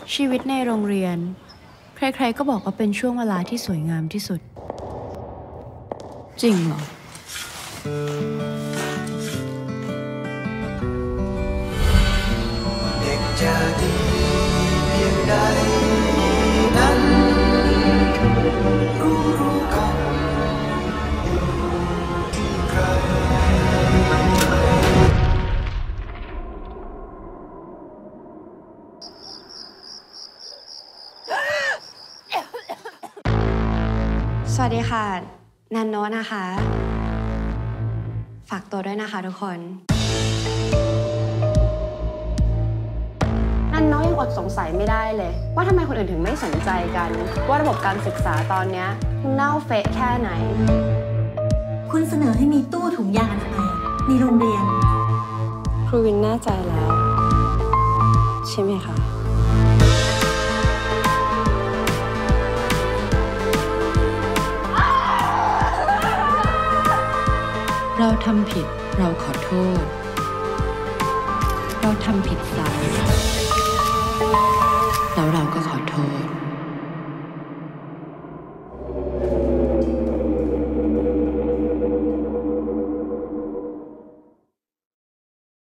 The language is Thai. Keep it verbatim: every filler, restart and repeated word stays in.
ชีวิตในโรงเรียนใครๆก็บอกว่าเป็นช่วงเวลาที่สวยงามที่สุดจริงเหรอเด็กจะดีเพียงใดนั้นรู้รู้กันอยู่ที่ใครสวัสดีค่ะนันโนนะคะฝากตัวด้วยนะคะทุกคนนันโนยังอดสงสัยไม่ได้เลยว่าทำไมคนอื่นถึงไม่สนใจกันว่าระบบการศึกษาตอนนี้มันเน่าเฟะแค่ไหนคุณเสนอให้มีตู้ถุงยางอนามัยในโรงเรียนครูวินแน่ใจแล้วใช่ไหมคะเราทำผิดเราขอโทษเราทำผิดซ้ำ